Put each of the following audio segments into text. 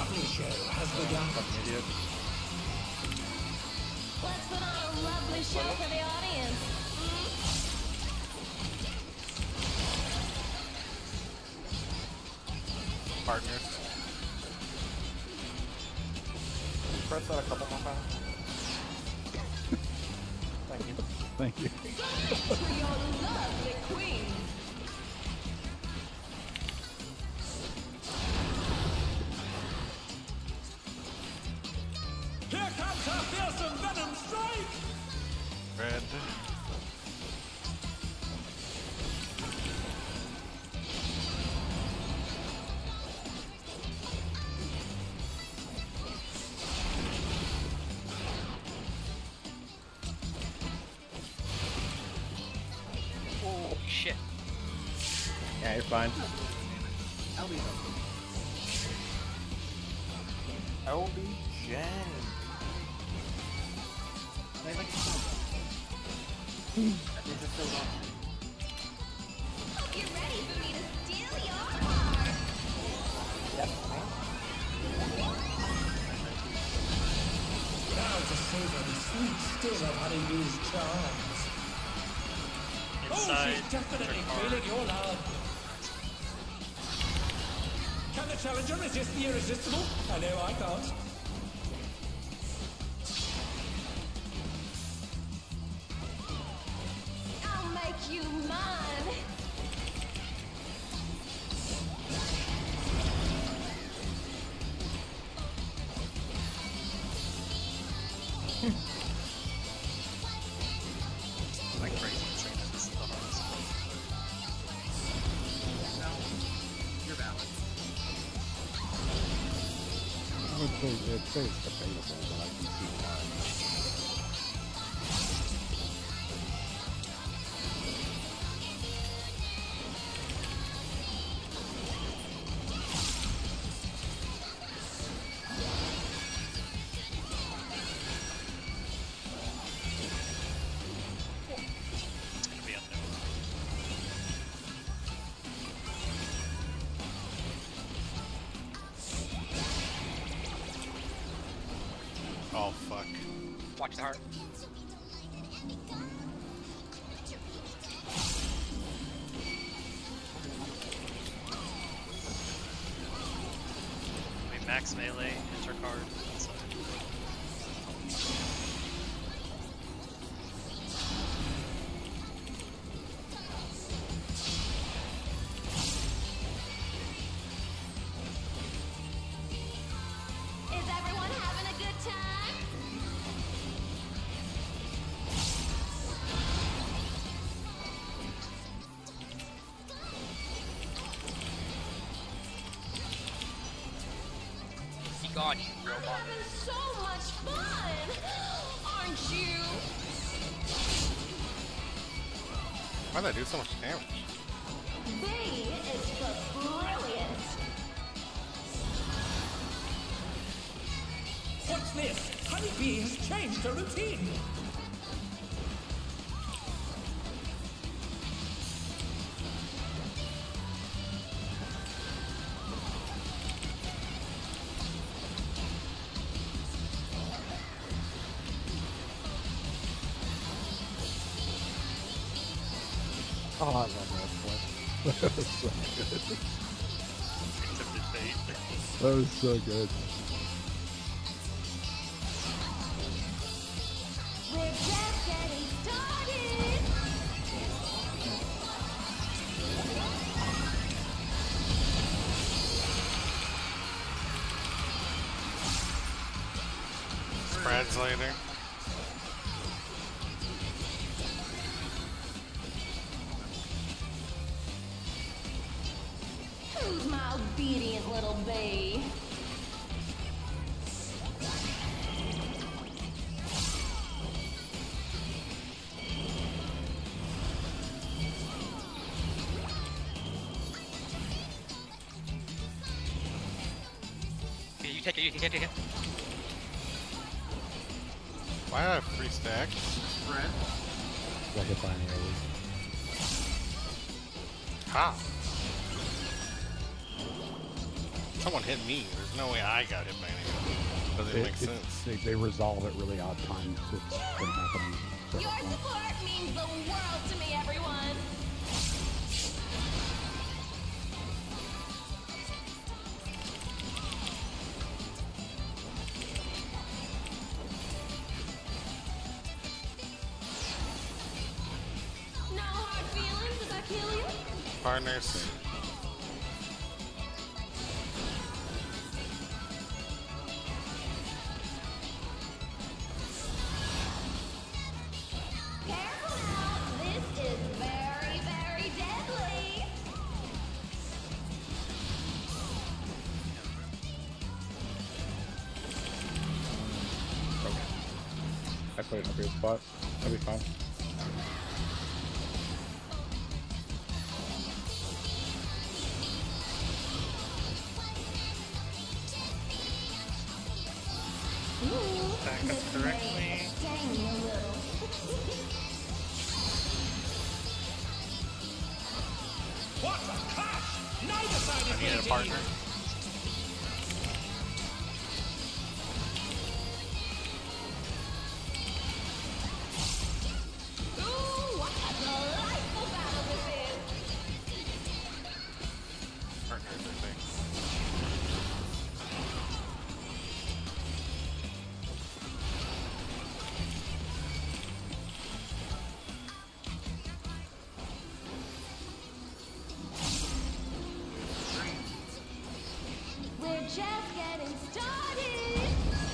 lovely show has begun. Fucking idiot. Let's put on a lovely show for the audience. Partners. Press that a couple more times. Thank you. Thank you. To your lovely queen. Here comes our fearsome venom strike! Red. Oh shit. Yeah, you're fine. LB Jen. Hope you're ready for me to steal your heart. Now to savor the sweet sting of Honeybee's charms. Oh, Inside. she's definitely Trick card. feeling your love. Can the challenger resist the irresistible? I know I can't. I'll make you mine. Like crazy insane that this is the hardest. No, you're valid. I would say it's debatable, but I can see why. It's gonna be unknown. Oh fuck. Watch the heart. We max melee, enter card, inside. Is everyone having a good time? Be gone, you I'm robot. having so much fun, aren't you? Why'd I do so much damage? B is for brilliant. What's this? Honeybee has changed her routine. Oh, I love that play. That was so good. Accepted fate. That was so good. We're just getting started. Translator. Who's my obedient little bee? Okay, you take it, you take it. Why do I have 3 stacks? Fred, Like a binary. Ha! Someone hit me. There's no way I got hit by anything. Doesn't make sense. They resolve at really odd times. It's been happening several Your times. support means the world to me, everyone. No hard feelings if I kill you. Partners. Careful now. This is very, very deadly. I put it in a weird spot. That'll be fine. Back up correctly. Sting me a little. What a clash! Neither side I is needed a easy. partner. Ooh, what a delightful battle this is. Partners, I think. We're just getting started.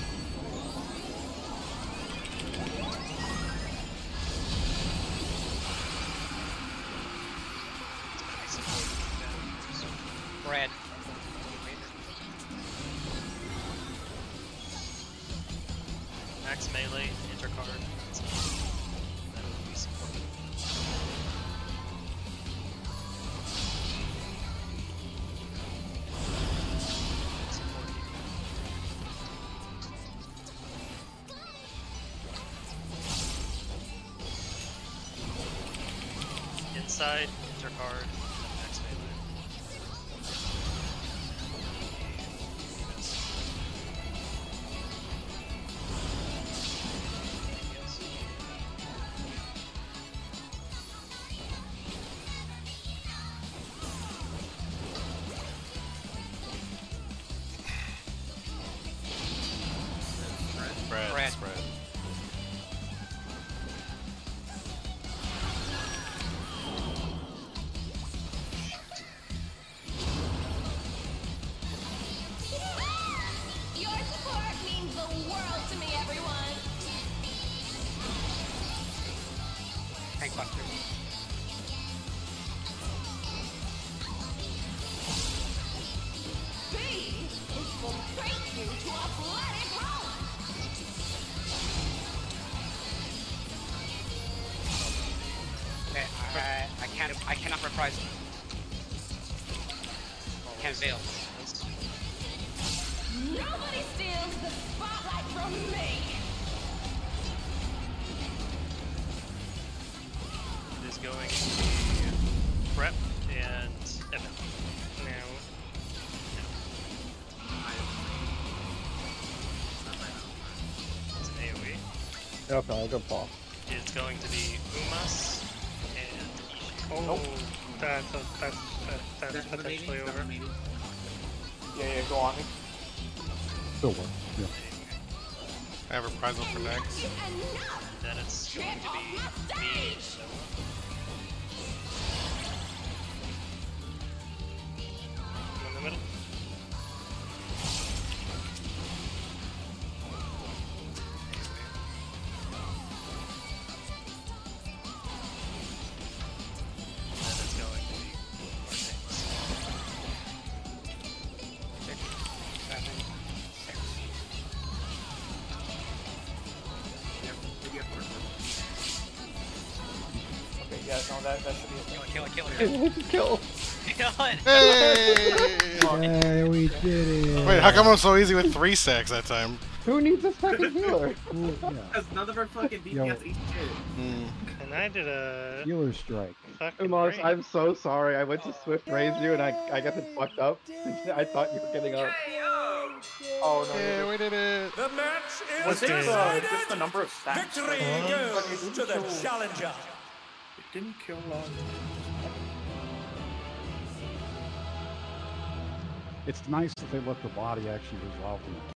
Brad. Max melee, intercard. That would be supported. Support you. Inside, intercard, and max melee. Yes. Spread. Brad. Spread. Your support means the world to me, everyone. Tank buster. B is will break you to a bloody pulp. Okay, I cannot reprise it. Can't fail. Nobody steals the spotlight from me. It is going to be Prep and Evan. Now. It's an AoE. Yeah, okay, good ball. It's going to be Umas and Ishi. Oh, That's that's potentially over. maybe. Yeah, go on. Still works. Yeah. I have a reprisal for next. Enough. Then it's going to be me and Noah. In the middle. Then it's going to be Cortex. 6, 7, 6. Maybe a first. Okay, yeah, no, that should be it. Kill it. Kill. Kill it! Hey! Yeah, we did it. Wait, how come I'm so easy with 3 stacks that time? Who needs a second healer? Cool, yeah. Because none of our fucking Yo. DPS eat shit. Hmm. And I did a Healer strike. fucking Umos, great. I'm so sorry. I went to Swift raise you and I guess it fucked up. I thought you were getting up. Oh no. Yeah, we did it. The match is Was it decided. just the number of stacks? Victory goes to the challenger. It didn't kill It's nice that they let the body actually resolve the